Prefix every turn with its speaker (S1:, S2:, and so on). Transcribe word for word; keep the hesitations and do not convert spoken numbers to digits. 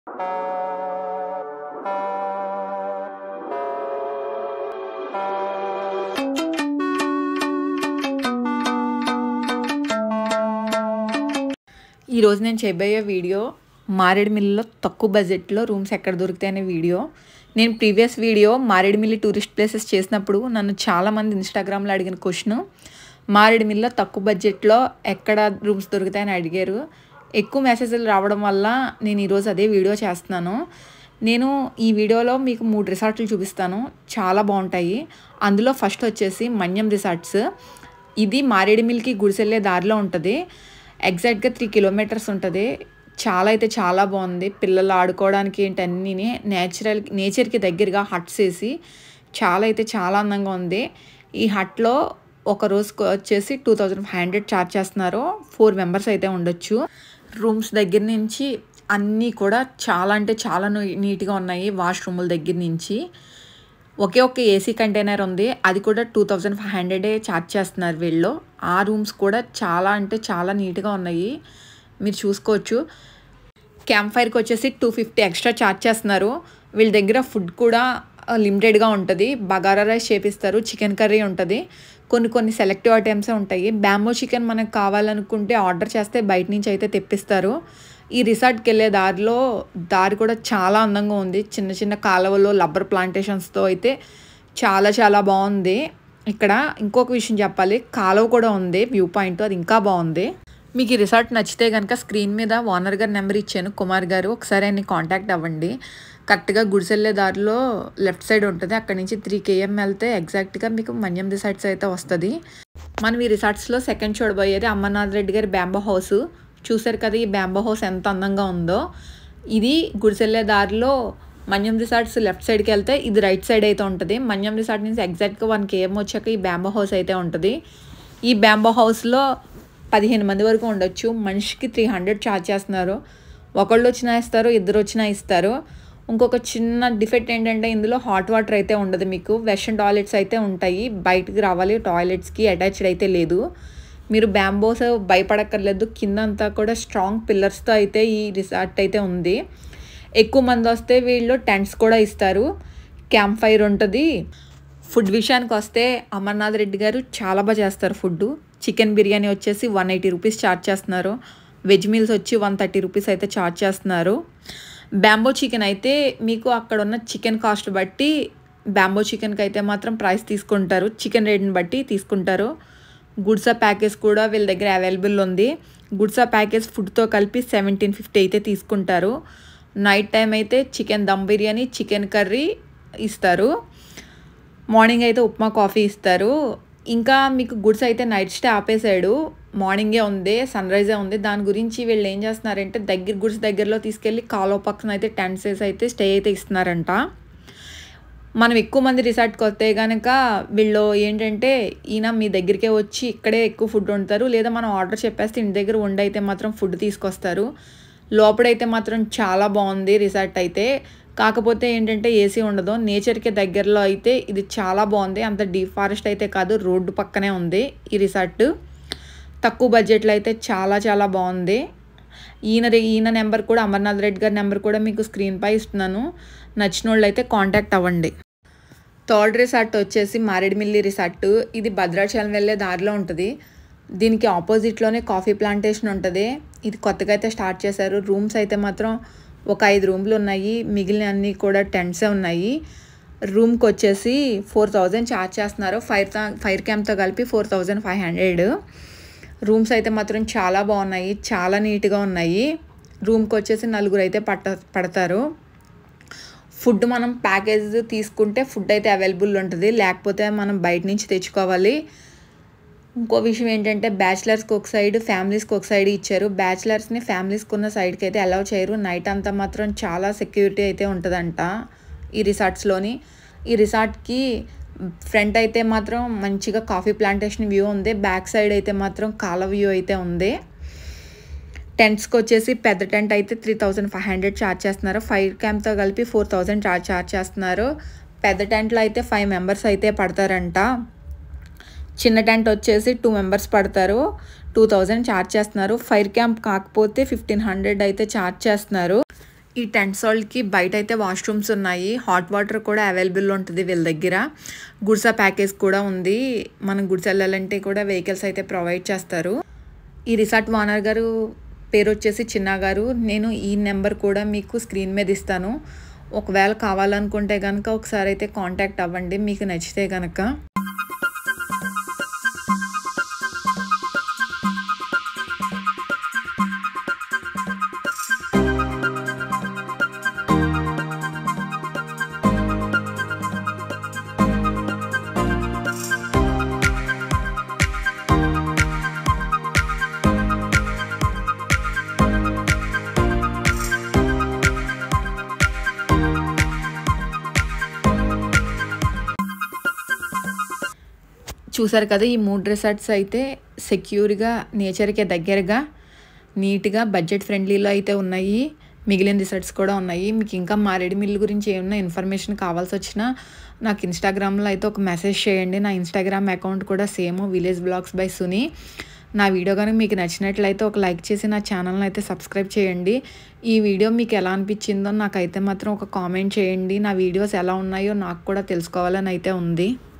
S1: ఈరోజు నేను చేయబోయే వీడియో మారేడుమిల్లిలో తక్కువ బడ్జెట్లో రూమ్స్ ఎక్కడ దొరుకుతాయి అనే వీడియో. నేను previous video Maredumilli tourist places చేసినప్పుడు నన్ను చాలామంది ఇన్స్టాగ్రామ్లో అడిగిన క్వశ్చన్, మారేడుమిల్లిలో తక్కువ బడ్జెట్లో ఎక్కడ రూమ్స్ దొరుకుతాయని అడిగారు. ఎక్కువ మెసేజ్లు రావడం వల్ల నేను ఈరోజు అదే వీడియో చేస్తున్నాను. నేను ఈ వీడియోలో మీకు మూడు రిసార్ట్లు చూపిస్తాను, చాలా బాగుంటాయి. అందులో ఫస్ట్ వచ్చేసి మన్యం రిసార్ట్స్. ఇది మారేడుమిల్లికి గుడిసెళ్ళే దారిలో ఉంటుంది. ఎగ్జాక్ట్గా త్రీ కిలోమీటర్స్ ఉంటుంది. చాలా అయితే చాలా బాగుంది. పిల్లలు ఆడుకోవడానికి ఏంటి అన్నీ నేచురల్ నేచర్కి దగ్గరగా హట్స్ వేసి చాలా అయితే చాలా అందంగా ఉంది. ఈ హట్లో ఒక రోజుకి వచ్చేసి two thousand five hundred charge చేస్తున్నారు. ఫోర్ మెంబర్స్ అయితే ఉండొచ్చు. రూమ్స్ దగ్గర నుంచి అన్నీ కూడా చాలా అంటే చాలా నీట్గా ఉన్నాయి. వాష్రూముల దగ్గర నుంచి ఒకే ఒక ఏసీ కంటైనర్ ఉంది, అది కూడా టూ థౌజండ్ ఫైవ్ హండ్రెడే ఛార్జ్ చేస్తున్నారు వీళ్ళు. ఆ రూమ్స్ కూడా చాలా అంటే చాలా నీట్గా ఉన్నాయి, మీరు చూసుకోవచ్చు. క్యాంప్ ఫైర్కి వచ్చేసి టూ ఫిఫ్టీ ఎక్స్ట్రా ఛార్జ్ చేస్తున్నారు. వీళ్ళ దగ్గర ఫుడ్ కూడా లిమిటెడ్గా ఉంటుంది. బగారా రైస్ చేపిస్తారు, చికెన్ కర్రీ ఉంటుంది, కొన్ని కొన్ని సెలెక్టివ్ ఐటమ్సే ఉంటాయి. బ్యాంబో చికెన్ మనకు కావాలనుకుంటే ఆర్డర్ చేస్తే బయట నుంచి అయితే తెప్పిస్తారు. ఈ రిసార్ట్కి వెళ్ళే దారిలో దారి కూడా చాలా అందంగా ఉంది. చిన్న చిన్న కాలువలో రబ్బర్ ప్లాంటేషన్స్తో అయితే చాలా చాలా బాగుంది. ఇక్కడ ఇంకొక విషయం చెప్పాలి, కాలువ కూడా ఉంది, వ్యూ పాయింట్, అది ఇంకా బాగుంది. మీకు ఈ రిసార్ట్ నచ్చితే కనుక స్క్రీన్ మీద ఓనర్ గారి నెంబర్ ఇచ్చాను, కుమార్ గారు, ఒకసారి ఆయన్ని కాంటాక్ట్ అవ్వండి. కరెక్ట్గా గుడిసెళ్ళే దారిలో లెఫ్ట్ సైడ్ ఉంటుంది. అక్కడ నుంచి త్రీ కేఎం వెళ్తే ఎగ్జాక్ట్గా మీకు మన్యం రిసార్ట్స్ అయితే వస్తుంది. మనం ఈ రిసార్ట్స్లో సెకండ్ చూడబోయేది అమర్నాథ్ రెడ్డి గారి బ్యాంబో హౌస్. చూసారు కదా ఈ బ్యాంబో హౌస్ ఎంత అందంగా ఉందో. ఇది గుడిసెళ్ళే దారిలో మన్యం రిసార్ట్స్ లెఫ్ట్ సైడ్కి వెళ్తే ఇది రైట్ సైడ్ అయితే ఉంటుంది. మన్యం రిసార్ట్ నుంచి ఎగ్జాక్ట్గా వన్ కేఎం వచ్చాక ఈ బ్యాంబో హౌస్ అయితే ఉంటుంది. ఈ బ్యాంబో హౌస్లో పదిహేను మంది వరకు ఉండొచ్చు. మనిషికి త్రీ హండ్రెడ్ ఛార్జ్ చేస్తున్నారు. ఒకళ్ళు వచ్చినా ఇస్తారు, ఇద్దరు వచ్చినా ఇస్తారు. ఇంకొక చిన్న డిఫెక్ట్ ఏంటంటే ఇందులో హాట్ వాటర్ అయితే ఉండదు, మీకు వెస్టర్న్ టాయిలెట్స్ అయితే ఉంటాయి. బయటికి రావాలి, టాయిలెట్స్కి అటాచ్డ్ అయితే లేదు. మీరు బ్యాంబోస్ భయపడక్కర్లేదు. కింద అంతా కూడా స్ట్రాంగ్ పిల్లర్స్తో అయితే ఈ రిసార్ట్ అయితే ఉంది. ఎక్కువ మంది వస్తే వీళ్ళు టెంట్స్ కూడా ఇస్తారు, క్యాంప్ ఫైర్ ఉంటుంది. ఫుడ్ విషయానికి వస్తే అమర్నాథ్ రెడ్డి గారు చాలా బాగా చేస్తారు ఫుడ్. చికెన్ బిర్యానీ వచ్చేసి వన్ ఎయిటీ రూపీస్ ఛార్జ్ చేస్తున్నారు. వెజ్ మీల్స్ వచ్చి వన్ థర్టీ రూపీస్ అయితే ఛార్జ్ చేస్తున్నారు. బ్యాంబో చికెన్ అయితే మీకు అక్కడ ఉన్న చికెన్ కాస్ట్ బట్టి బ్యాంబో చికెన్కి అయితే మాత్రం ప్రైస్ తీసుకుంటారు, చికెన్ రేట్ని బట్టి తీసుకుంటారు. గుడ్సా ప్యాకేజ్ కూడా వీళ్ళ దగ్గర అవైలబుల్ ఉంది. గుడ్సా ప్యాకేజ్ ఫుడ్తో కలిపి సెవెంటీన్ ఫిఫ్టీ అయితే తీసుకుంటారు. నైట్ టైం అయితే chicken dum biryani, chicken curry ఇస్తారు. మార్నింగ్ అయితే ఉప్మా, కాఫీ ఇస్తారు. ఇంకా మీకు గుడ్స్ అయితే నైట్ స్టే ఆపేసాడు, మార్నింగే ఉంది, సన్ రైజే ఉంది. దాని గురించి వీళ్ళు ఏం చేస్తున్నారంటే దగ్గర గుడ్స్ దగ్గరలో తీసుకెళ్ళి కాలువ పక్కన అయితే టెంట్స్ వేసి అయితే స్టే అయితే ఇస్తున్నారంట. మనం ఎక్కువ మంది రిసార్ట్కి వస్తే కనుక వీళ్ళు ఏంటంటే ఈయన మీ దగ్గరికే వచ్చి ఇక్కడే ఎక్కువ ఫుడ్ వండుతారు, లేదా మనం ఆర్డర్ చెప్పేస్తే ఇంటి దగ్గర వండి అయితే మాత్రం ఫుడ్ తీసుకొస్తారు. లోపలైతే మాత్రం చాలా బాగుంది రిసార్ట్ అయితే. కాకపోతే ఏంటంటే ఏసీ ఉండదు. నేచర్కి దగ్గరలో అయితే ఇది చాలా బాగుంది. అంత డీప్ ఫారెస్ట్ అయితే కాదు, రోడ్డు పక్కనే ఉంది ఈ రిసార్ట్. తక్కువ బడ్జెట్లో అయితే చాలా చాలా బాగుంది. ఈయన ఈయన నెంబర్ కూడా, అమర్నాథ్ రెడ్డి గారి నెంబర్ కూడా మీకు స్క్రీన్పై ఇస్తున్నాను. నచ్చిన వాళ్ళు అయితే కాంటాక్ట్ అవ్వండి. థర్డ్ రిసార్ట్ వచ్చేసి మారేడుమిల్లి రిసార్ట్. ఇది భద్రాచలం వెళ్ళే దారిలో ఉంటుంది. దీనికి ఆపోజిట్లోనే కాఫీ ప్లాంటేషన్ ఉంటుంది. ఇది కొత్తగా అయితే స్టార్ట్ చేశారు. రూమ్స్ అయితే మాత్రం ఒక ఐదు రూమ్లు ఉన్నాయి, మిగిలిన అన్నీ కూడా టెంట్సే ఉన్నాయి. రూమ్కి వచ్చేసి ఫోర్ థౌజండ్ ఛార్జ్ చేస్తున్నారు. ఫైర్ ఫైర్ క్యాంప్తో కలిపి four thousand five hundred. Rooms అయితే మాత్రం చాలా బాగున్నాయి, చాలా నీట్గా ఉన్నాయి. రూమ్కి వచ్చేసి నలుగురు అయితే పట్ట పడతారు. ఫుడ్ మనం ప్యాకేజ్ తీసుకుంటే ఫుడ్ అయితే అవైలబుల్ ఉంటుంది, లేకపోతే మనం బయట నుంచి తెచ్చుకోవాలి. ఇంకో విషయం ఏంటంటే బ్యాచిలర్స్కి ఒక సైడ్, ఫ్యామిలీస్కి ఒక సైడ్ ఇచ్చారు. బ్యాచిలర్స్ని ఫ్యామిలీస్కి ఉన్న సైడ్కి అయితే అలౌ చేయరు. నైట్ అంతా మాత్రం చాలా సెక్యూరిటీ అయితే ఉంటుందంట ఈ రిసార్ట్స్లోని. ఈ రిసార్ట్కి ఫ్రంట్ అయితే మాత్రం మంచిగా కాఫీ ప్లాంటేషన్ వ్యూ ఉంది, బ్యాక్ సైడ్ అయితే మాత్రం కాల వ్యూ అయితే ఉంది. టెంట్స్కి వచ్చేసి పెద్ద టెంట్ అయితే three thousand five hundred charge చేస్తున్నారు. ఫైర్ క్యాంప్తో కలిపి ఫోర్ థౌజండ్ ఛార్జ్ ఛార్జ్ చేస్తున్నారు. పెద్ద టెంట్లో అయితే ఫైవ్ మెంబర్స్ అయితే పడతారంట. చిన్న టెంట్ వచ్చేసి టూ మెంబర్స్ పడతారు, టూ థౌజండ్ ఛార్జ్ చేస్తున్నారు. ఫైర్ క్యాంప్ కాకపోతే ఫిఫ్టీన్ హండ్రెడ్ అయితే ఛార్జ్ చేస్తున్నారు. ఈ టెంట్ సాల్ట్కి బయట అయితే వాష్రూమ్స్ ఉన్నాయి, హాట్ వాటర్ కూడా అవైలబుల్ ఉంటుంది వీళ్ళ దగ్గర. గుడ్సా ప్యాకేజ్ కూడా ఉంది, మనం గుడ్స్ వెళ్ళాలంటే కూడా వెహికల్స్ అయితే ప్రొవైడ్ చేస్తారు. ఈ రిసార్ట్ ఓనర్ గారు పేరు వచ్చేసి చిన్న గారు. నేను ఈ నెంబర్ కూడా మీకు స్క్రీన్ మీద ఇస్తాను, ఒకవేళ కావాలనుకుంటే కనుక ఒకసారి అయితే కాంటాక్ట్ అవ్వండి మీకు నచ్చితే కనుక. చూసారు కదా, ఈ మూడు రిసార్ట్స్ అయితే సెక్యూర్గా, నేచర్కి దగ్గరగా, నీట్గా, బడ్జెట్ ఫ్రెండ్లీలో అయితే ఉన్నాయి. మిగిలిన రిసార్ట్స్ కూడా ఉన్నాయి. మీకు ఇంకా మారేడుమిల్లి గురించి ఏమన్నా ఇన్ఫర్మేషన్ కావాల్సి వచ్చినా నాకు ఇన్స్టాగ్రామ్లో అయితే ఒక మెసేజ్ చేయండి. నా ఇన్స్టాగ్రామ్ అకౌంట్ కూడా same village blogs by Suni. నా వీడియో కనుక మీకు నచ్చినట్లయితే ఒక లైక్ చేసి నా ఛానల్ని అయితే సబ్స్క్రైబ్ చేయండి. ఈ వీడియో మీకు ఎలా అనిపించిందో నాకైతే మాత్రం ఒక కామెంట్ చేయండి. నా వీడియోస్ ఎలా ఉన్నాయో నాకు కూడా తెలుసుకోవాలని అయితే ఉంది.